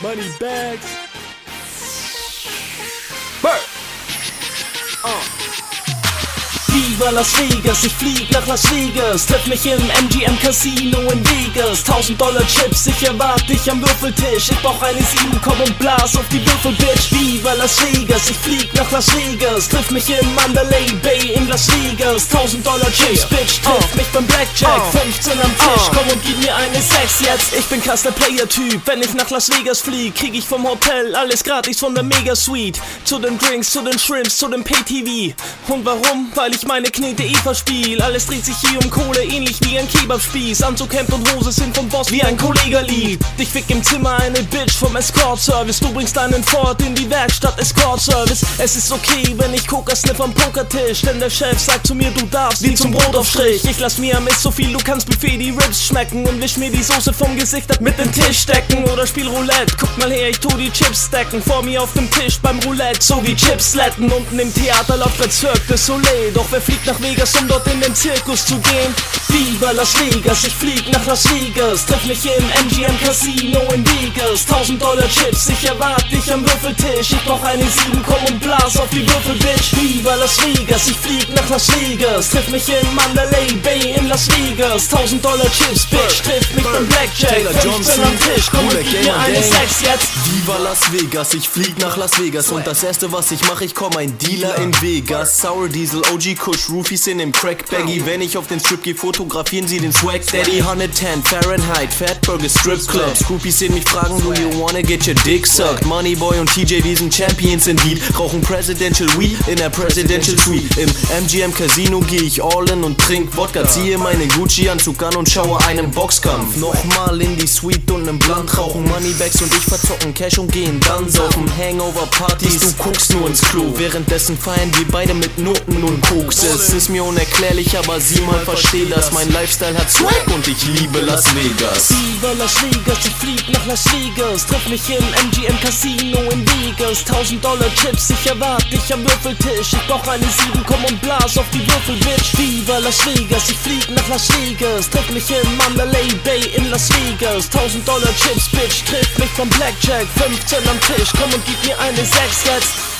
Money bags. Viva Las Vegas, ich flieg nach Las Vegas. Treff mich im MGM Casino in Vegas. $1000 Chips, ich erwarte dich am Würfeltisch. Ich brauch eine 7, komm und blas auf die Würfel, Bitch. Viva Las Vegas, ich flieg nach Las Vegas. Triff mich im Mandalay Bay in Las Vegas. $1000 Chips, Bitch, triff mich beim Blackjack. 15 am Tisch, komm und gib mir eine 6 jetzt. Ich bin krass der Player-Typ, wenn ich nach Las Vegas flieg, krieg ich vom Hotel alles gratis von der Mega-Suite. Zu den Drinks, zu den Shrimps, zu dem Pay-TV. Und warum? Weil ich meine Knete verspiel. Alles dreht sich hier um Kohle, ähnlich wie ein Kebabspieß. Anzug, Hemd und Hose sind vom Boss wie ein Kollege lieb. Ich fick im Zimmer eine Bitch vom Escort-Service. Du bringst deinen Ford in die Werkstatt, Escort-Service. Es ist okay, wenn ich Coca sniff am Pokertisch, denn der Chef sagt zu mir, du darfst wie zum Brotaufstrich. Ich lass mir am Ist so viel, du kannst Buffet die Ribs schmecken und wisch mir die Soße vom Gesicht ab mit dem Tisch decken. Oder spiel Roulette, guck mal her, ich tu die Chips stacken. Vor mir auf dem Tisch beim Roulette, so wie Chips letten. Unten im Theater läuft der Cirque du Soleil. Doch wer fliegt nach Vegas, um dort in den Zirkus zu gehen? Viva Las Vegas, ich flieg nach Las Vegas. Treff mich im MGM Casino in Vegas. $1000 Chips, ich erwarte dich am Würfeltisch. Ich brauch eine 7, komm und blas auf die Würfel, Bitch. Viva Las Vegas, ich flieg nach Las Vegas. Triff mich im Mandalay Bay in Las Vegas. $1000 Chips, Bitch, triff mich beim Blackjack. 15 am Tisch, komm und gib mir eine 6 jetzt. Viva Las Vegas, ich flieg nach Las Vegas. Und das erste was ich mach, ich komm ein Dealer in Vegas. Sour Diesel, OG Kush, Roofies in dem Crack Baggy. Wenn ich auf den Strip geh, fotografieren sie den Swag Daddy. 110 Fahrenheit, Fatburger Strip Clubs. Groupies sehen mich fragen, do you wanna get your dick sucked? Moneyboy und TJ, wir sind Champions indeed. Rauchen Presidential Weed in der Presidential Suite. Im MGM Casino geh ich all in und trink Wodka. Ziehe meinen Gucci-Anzug an und schaue einen Boxkampf. Nochmal in die Suite und im Blunt rauchen. Moneybags und ich verzocken Cash und gehen dann saufen. Hangover-Partys, du guckst nur ins Klo. Währenddessen feiern wir beide mit Noten und Koks. Es ist mir unerklärlich, aber sieh mal, versteh das. Mein Lifestyle hat Swag und ich liebe Las Vegas. Viva Las Vegas, ich flieg nach Las Vegas. Treff mich im MGM Casino in Vegas. $1000 Chips, ich erwarte dich am Würfeltisch. Ich brauch eine 7, komm und blas auf die Würfel, Bitch. Viva Las Vegas, ich flieg nach Las Vegas. Treff mich im Mandalay Bay in Las Vegas. $1000 Chips, Bitch, triff mich vom Blackjack. 15 am Tisch, komm und gib mir eine 6 jetzt.